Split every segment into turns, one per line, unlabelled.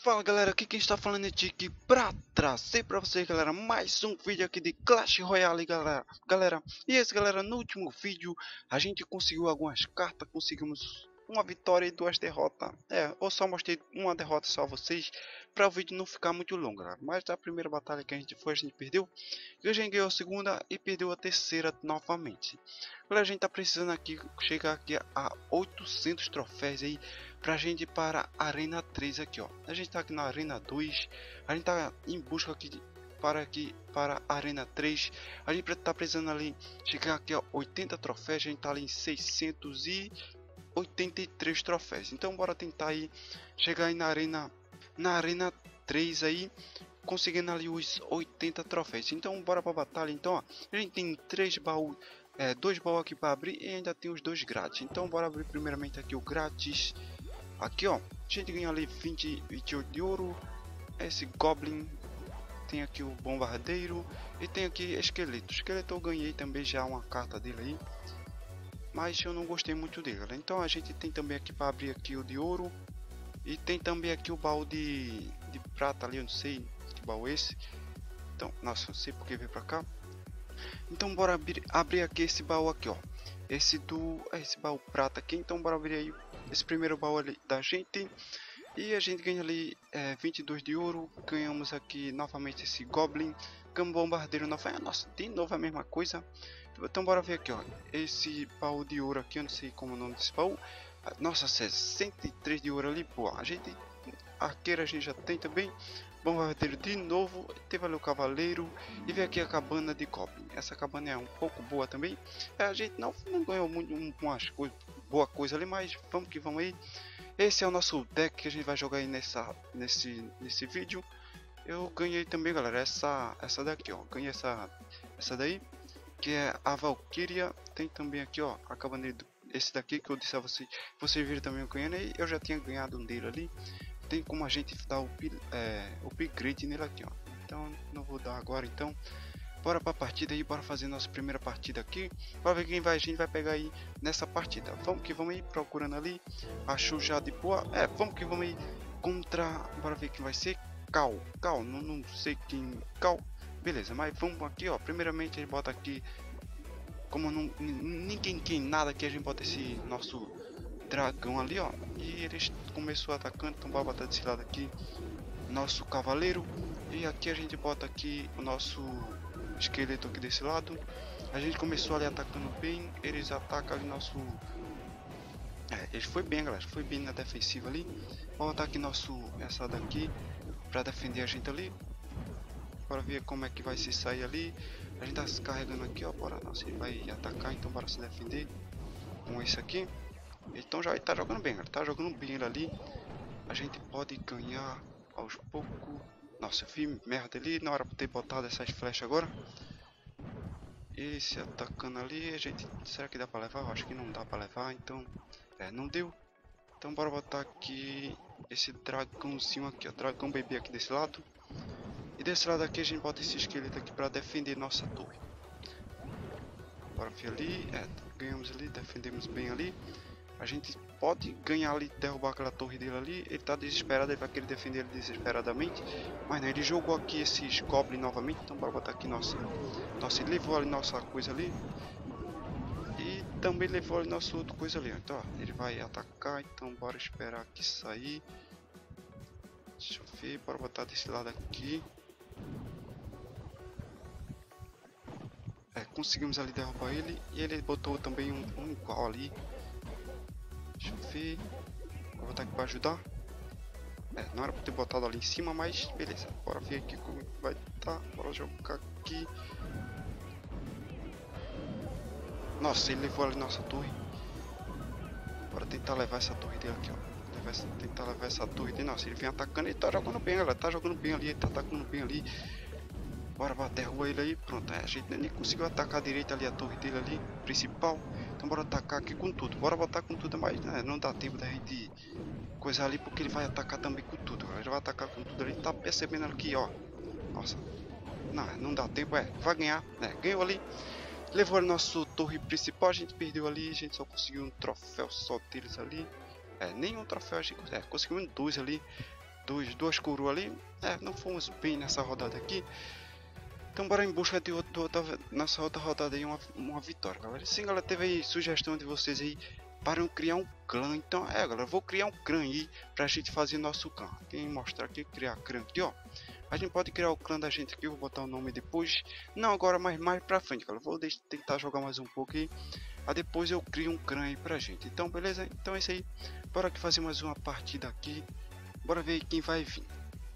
Fala galera, aqui quem está falando é Tiki pra trazer pra vocês, galera, mais um vídeo aqui de Clash Royale, galera. E esse, galera, no último vídeo a gente conseguiu algumas cartas, conseguimos uma vitória e duas derrotas. Eu só mostrei uma derrota só a vocês, para o vídeo não ficar muito longo, galera. Mas a primeira batalha que a gente perdeu, e a gente ganhou a segunda e perdeu a terceira novamente. Galera, a gente tá precisando aqui, chegar aqui a 800 troféus aí, pra gente ir para a Arena 3 aqui, ó. A gente tá aqui na Arena 2, a gente tá em busca aqui para a Arena 3. A gente tá precisando ali chegar aqui a 80 troféus, a gente tá ali em 683 troféus. Então bora tentar aí chegar aí na Arena 3 aí, conseguindo ali os 80 troféus. Então bora pra batalha. Então, ó, a gente tem 3 baús, dois baús aqui para abrir e ainda tem os dois grátis. Então bora abrir primeiramente aqui o grátis. Aqui, ó, a gente ganha ali 28 de ouro. Esse Goblin, tem aqui o Bombardeiro e tem aqui Esqueleto. Esqueleto eu ganhei também já uma carta dele aí, mas eu não gostei muito dele, né? Então a gente tem também aqui para abrir aqui o de ouro. E tem também aqui o baú de prata ali, eu não sei que baú é esse. Então, nossa, não sei porque veio pra cá. Então bora abrir aqui esse baú aqui, ó. Esse baú prata aqui. Então bora abrir aí esse primeiro baú ali da gente. E a gente ganha ali 22 de ouro. Ganhamos aqui novamente esse Goblin. Ganhamos Bombardeiro novamente. Nossa, de novo a mesma coisa. Então bora ver aqui, ó. Esse baú de ouro aqui, eu não sei como é o nome desse baú. Nossa, 63 de ouro ali, pô. A gente, arqueiro a gente já tem também. Bombardeiro de novo. Teve ali o Cavaleiro. E vem aqui a cabana de Goblin. Essa cabana é um pouco boa também. A gente não ganhou muito boa coisa ali, mas vamos que vamos aí. Esse é o nosso deck que a gente vai jogar aí nesse vídeo. Eu ganhei também, galera, essa daqui, ó. Ganhei essa daí, que é a Valkyria. Tem também aqui, ó, a cabana esse daqui que eu disse a vocês. Vocês viram também eu ganhando aí. Eu já tinha ganhado um dele ali. Tem como a gente dar o upgrade nele aqui, ó. Então não vou dar agora. Então bora pra partida aí, bora fazer nossa primeira partida aqui. Pra ver quem a gente vai pegar aí nessa partida. Vamos que vamos aí, procurando ali. Achou já de boa. Vamos que vamos aí contra. Bora ver quem vai ser. Cal, não sei quem. Cal, beleza, mas vamos aqui, ó. Primeiramente a gente bota aqui. Como ninguém tem nada aqui, a gente bota esse nosso dragão ali, ó. E ele começou atacando, então bora botar desse lado aqui nosso cavaleiro. E aqui a gente bota aqui o nosso esqueleto aqui desse lado. A gente começou ali atacando bem. Eles atacam ali nosso... ele foi bem, galera. Foi bem na defensiva ali. Vamos botar aqui essa daqui pra defender a gente ali. Bora ver como é que vai se sair ali. A gente tá se carregando aqui, ó. Bora, nossa, ele vai atacar, então bora se defender com esse aqui. Então já tá jogando bem, galera. Tá jogando bem ele ali. A gente pode ganhar aos poucos. Nossa, eu fiz merda ali. Na hora de ter botado essas flechas agora. Esse atacando ali, a gente... Será que dá pra levar? Eu acho que não dá pra levar, então... não deu. Então bora botar aqui esse dragãozinho aqui, ó. Dragão bebê aqui desse lado. E desse lado aqui a gente bota esse esqueleto aqui pra defender nossa torre. Bora ver ali. Ganhamos ali, defendemos bem ali. A gente pode ganhar ali, derrubar aquela torre dele ali. Ele tá desesperado, ele vai querer defender ele desesperadamente. Mas não, ele jogou aqui esses goblins novamente. Então bora botar aqui nossa, ele levou ali nossa coisa ali. E também levou ali nossa outra coisa ali. Então ó, ele vai atacar, então bora esperar aqui sair. Deixa eu ver, bora botar desse lado aqui. Conseguimos ali derrubar ele. E ele botou também um igual ali. Deixa eu ver. Vou botar aqui pra ajudar. Não era pra ter botado ali em cima, mas beleza. Bora ver aqui como vai estar. Bora jogar aqui. Nossa, ele levou ali nossa torre. Bora tentar levar essa torre dele aqui, ó. Tentar levar essa torre dele. Nossa, ele vem atacando. Ele tá jogando bem, galera. Tá jogando bem ali. Ele tá atacando bem ali. Bora, derruba ele aí. Pronto. A gente nem conseguiu atacar direito ali a torre dele ali. Principal. Então bora atacar aqui com tudo. Bora botar com tudo, mas não dá tempo da gente coisa ali, porque ele vai atacar também com tudo. Ele vai atacar com tudo ali. Tá percebendo aqui, ó. Nossa. Não dá tempo. Vai ganhar. Ganhou ali. Levou a nossa torre principal. A gente perdeu ali. A gente só conseguiu um troféu só deles ali. Nenhum troféu a gente conseguiu. Conseguimos dois ali. duas coroas ali. Não fomos bem nessa rodada aqui. Então bora em busca de nessa outra rodada aí, uma vitória, galera. Sim, galera, teve aí sugestão de vocês aí para eu criar um clã. Então, galera, eu vou criar um clã aí pra gente fazer nosso clã. Quem mostrar aqui, criar clã aqui, ó. A gente pode criar o clã da gente aqui, eu vou botar o nome depois. Não agora, mas mais pra frente, galera. Vou tentar jogar mais um pouco aí. Aí depois eu crio um clã aí pra gente. Então, beleza? Então é isso aí. Bora aqui fazer mais uma partida aqui. Bora ver aí quem vai vir.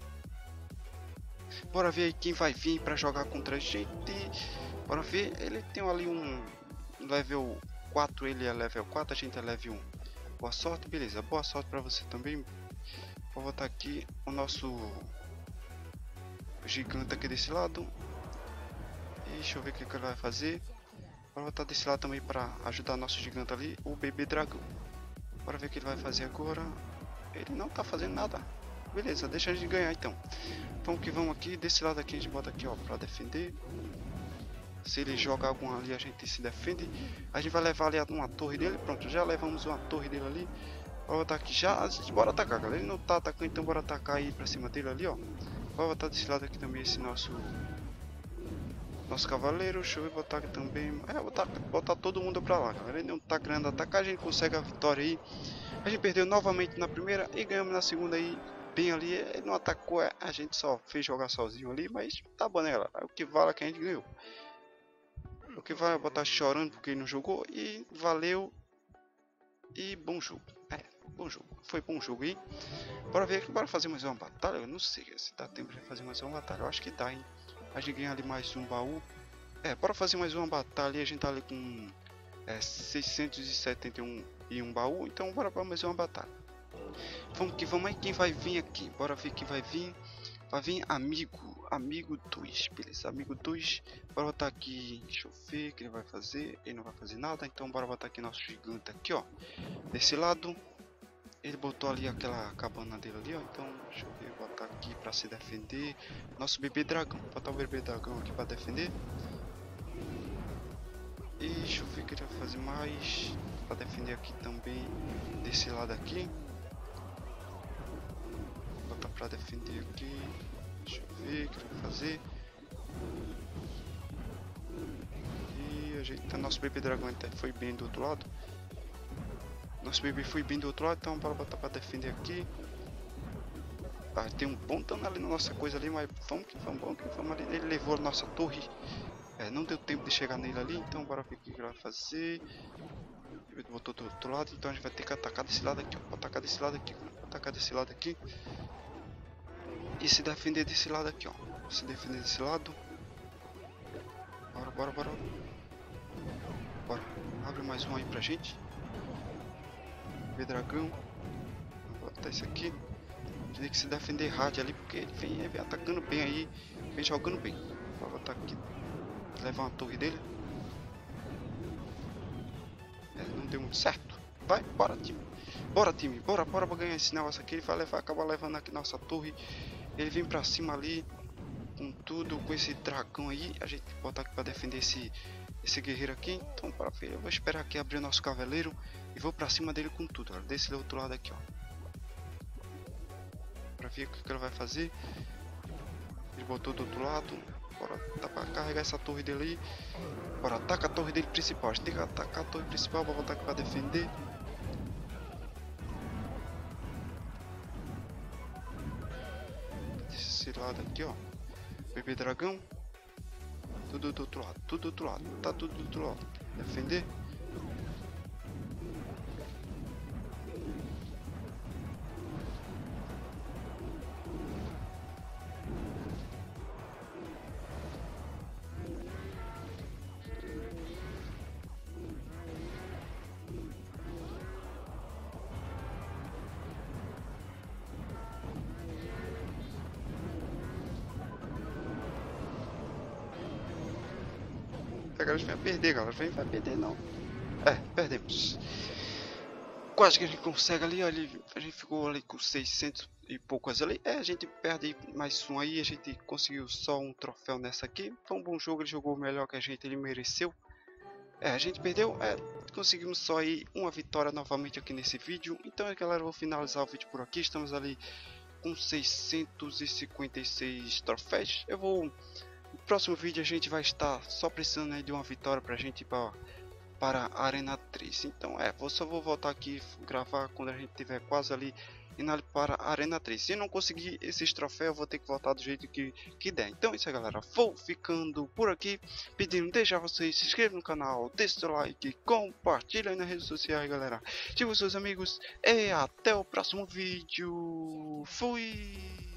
Bora ver aí quem vai vir para jogar contra a gente. Bora ver, ele tem ali um level 4, ele é level 4, a gente é level 1. Boa sorte, beleza, boa sorte para você também. Vou botar aqui o nosso gigante aqui desse lado. E deixa eu ver o que ele vai fazer. Vou botar desse lado também para ajudar nosso gigante ali, o bebê dragão. Bora ver o que ele vai fazer agora. Ele não tá fazendo nada. Beleza, deixa a gente ganhar então. Vamos que vamos aqui, desse lado aqui a gente bota aqui, ó, pra defender. Se ele joga algum ali, a gente se defende. A gente vai levar ali uma torre dele, pronto, já levamos uma torre dele ali. Vou botar aqui já, bora atacar, galera. Ele não tá atacando, então bora atacar aí pra cima dele ali, ó. Vou botar desse lado aqui também esse nosso cavaleiro. Deixa eu ver, botar aqui também. Botar todo mundo pra lá, galera. Ele não tá querendo atacar, a gente consegue a vitória aí. A gente perdeu novamente na primeira e ganhamos na segunda aí. Bem ali, ele não atacou, a gente só fez jogar sozinho ali, mas tá bom, né, galera? O que vale é que a gente ganhou. O que vale é botar chorando porque ele não jogou, e valeu, e bom jogo. Bom jogo, foi bom jogo aí. Bora ver aqui, bora fazer mais uma batalha, eu não sei se dá tempo de fazer mais uma batalha, eu acho que dá, hein. A gente ganha ali mais um baú. Bora fazer mais uma batalha, e a gente tá ali com 671 e um baú, então bora para mais uma batalha. Vamos que vamos aí, quem vai vir aqui? Bora ver quem vai vir. Vai vir amigo 2, beleza, amigo 2. Bora botar aqui, deixa eu ver o que ele vai fazer. Ele não vai fazer nada, então bora botar aqui nosso gigante aqui, ó. Desse lado, ele botou ali aquela cabana dele ali, ó. Então, deixa eu ver, botar aqui pra se defender. Nosso bebê dragão, vou botar o bebê dragão aqui pra defender. E deixa eu ver o que ele vai fazer mais. Pra defender aqui também, desse lado aqui. Pra defender aqui, deixa eu ver o que ele vai fazer. E ajeitando, nosso bebê dragão foi bem do outro lado. Nosso bebê foi bem do outro lado, então bora botar pra defender aqui. Tem um bom dano ali na nossa coisa ali, mas vamos que vamos ali. Ele levou a nossa torre, não deu tempo de chegar nele ali, então bora ver o que ele vai fazer. Ele botou do outro lado, então a gente vai ter que atacar desse lado aqui, ó. Atacar desse lado aqui, atacar desse lado aqui. E se defender desse lado aqui, ó. Se defender desse lado. Bora. Abre mais um aí pra gente. Vê dragão. Vou botar esse aqui. Tem que se defender hard ali, porque ele vem atacando bem aí. Vem jogando bem. Vou botar aqui. Levar uma torre dele. Não deu muito certo. Vai, bora time. Bora pra ganhar esse negócio aqui. Ele vai acabar levando aqui nossa torre. Ele vem pra cima ali com tudo, com esse dragão aí. A gente botar aqui pra defender esse guerreiro aqui. Então, para ver, eu vou esperar aqui abrir o nosso cavaleiro e vou pra cima dele com tudo, ó. Desse outro lado aqui, ó. Pra ver o que ele vai fazer. Ele botou do outro lado. Bora, tá pra carregar essa torre dele aí. Bora, ataca a torre dele principal. A gente tem que atacar a torre principal. Vou voltar aqui pra defender. Desse lado aqui, ó. Bebê dragão. Tudo do outro lado. Tudo do outro lado. Tá tudo do outro lado. Defender. Agora a gente vai perder, galera. A gente vai perder, não. Perdemos. Quase que a gente consegue ali, ó. A gente ficou ali com 600 e poucas ali. A gente perde mais um aí. A gente conseguiu só um troféu nessa aqui. Foi um bom jogo. Ele jogou melhor que a gente. Ele mereceu. A gente perdeu. Conseguimos só aí uma vitória novamente aqui nesse vídeo. Então, galera, eu vou finalizar o vídeo por aqui. Estamos ali com 656 troféus. Eu vou... No próximo vídeo a gente vai estar só precisando aí de uma vitória pra gente ir para a Arena 3. Então eu só vou voltar aqui gravar quando a gente tiver quase ali indo para a Arena 3. Se não conseguir esses troféus, eu vou ter que voltar do jeito que der. Então é isso aí, galera. Vou ficando por aqui, pedindo deixar vocês se inscrevam no canal, deixe seu like, compartilha aí nas redes sociais, galera. Siga os seus amigos e até o próximo vídeo. Fui!